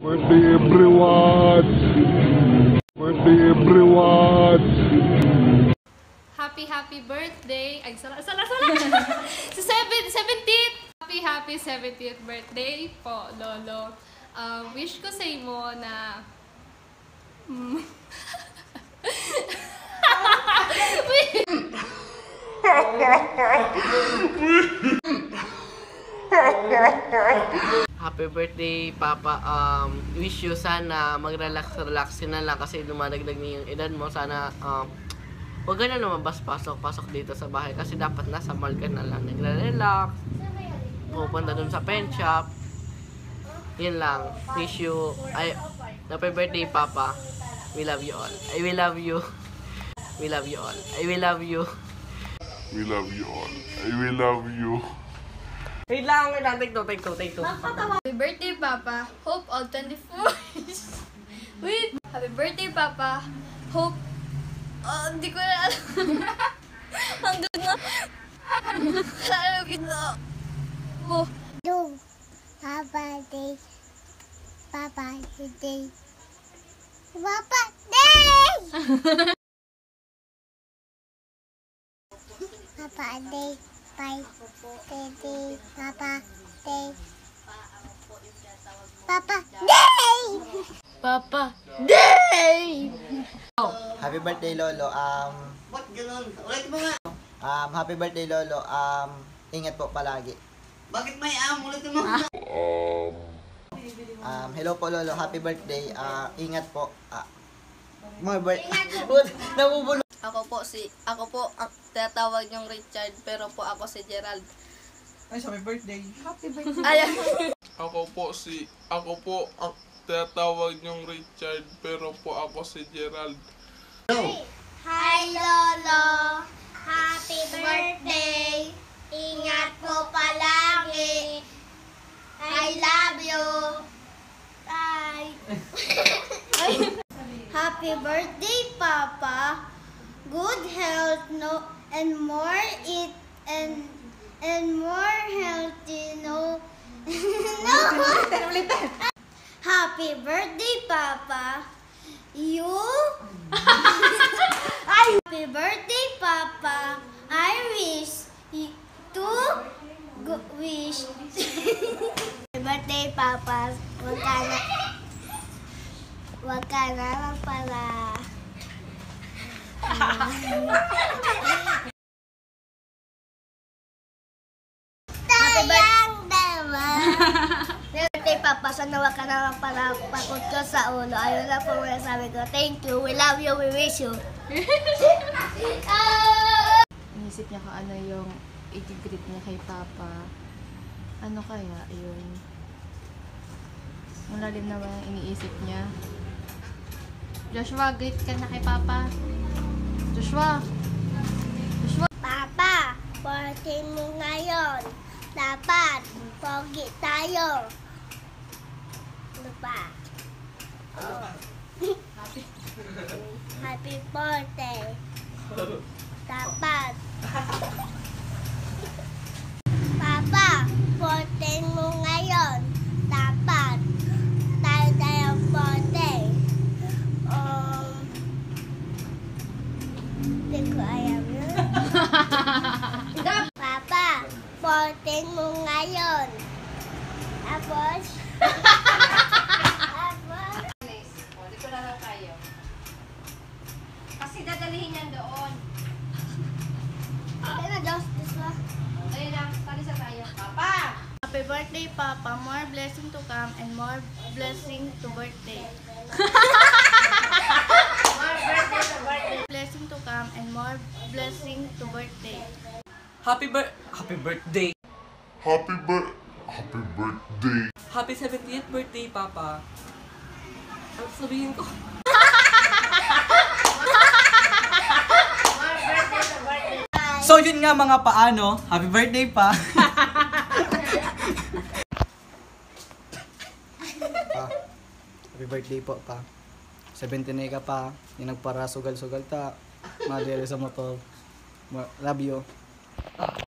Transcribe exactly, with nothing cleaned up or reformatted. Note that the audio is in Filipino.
Birthday everyone! Birthday everyone! Happy, happy birthday! Ay, sala, sala, sala! Sa seventeenth! Happy, happy seventieth birthday po, Lolo. Uh, wish ko sa imo na... Mm, Happy birthday, Papa. Um, wish you sana mag-relax-relax na lang kasi lumadagdag na yung edad mo. Sana um, huwag ka na lumabas, pasok-pasok dito sa bahay kasi dapat nasa mall ka na lang. Nagre-relax, pupunta dun sa pen shop. Yun lang. Wish you, ay, happy birthday, Papa. We love you all. I will love you. We love you all. I will love you. We love you all. I will love you. Wait lang, wait lang. Take two, take two, take two. Happy birthday, Papa. Hope all twenty-fours. Wait. Happy birthday, Papa. Hope... Oh, hindi ko na alam. Hanggang na... Alam ko na. Oh. Do. Papa Day. Papa Day. Papa Day! Papa Day. Bye. Day. Papa Day. Papa Day! Papa Day! Happy birthday, Lolo. Um, Ba't ganun? Ulit mo nga. um, happy birthday, Lolo. Um, ingat po palagi. Bakit may am? Ulit mo. Um, hello po, Lolo. Happy birthday. Uh, ingat po. Uh, more birthday. Nabubulong. Ako po si, ako po ang tinatawag niyong Richard, pero po ako si Gerald. Ay, happy birthday. Ayan. Ako po si, ako po ang tinatawag niyong Richard, pero po ako si Gerald. Hi, Lolo. Happy birthday. Ingat po palagi. I love you. Bye. Happy birthday, Papa. Good health, no, and more eat and and more healthy, no. No. Happy birthday, Papa. You. Happy birthday, Papa. I wish you to go wish. Happy birthday, Papa. Wag ka na. Wag ka na lang pala. Happy birthday, Papa. Sana wag ka na lang pala pakot ko sa ulo. Ayun na po muna sabi ko. Thank you. We love you. We wish you. Inisip niya kung ano yung i-greet niya kay Papa. Ano kaya yun? Malalim naman ang iniisip niya. Joshua, greet ka na kay Papa. Joshua! Joshua! Papa, birthday mo ngayon. Dapat, pogi tayo. Ano pa? Oh. Happy birthday. Dapat. Papa, birthday mo ngayon. Dapat. Tayo tayong birthday. Um, hindi ko alam yun. Papa, birthday mo ngayon. Tapos, tapos, Dito na lang tayo. Kasi dadalihin yan doon. okay na, justice ba? Ayun lang, talisa tayo. Papa! Happy birthday, Papa. More blessing to come and more blessing to birthday. More birthday sa birthday. Blessing to come and more blessing to birthday. Happy bir Happy birthday. Happy bir Happy birthday. Happy seventieth birthday, Papa. Ano sabihin ko? So yun nga mga paano, happy birthday pa. Pa, happy birthday po, pa. seventeen na ka pa. Yung nagpara sugal-sugal ta. Madere sa motor. Love you.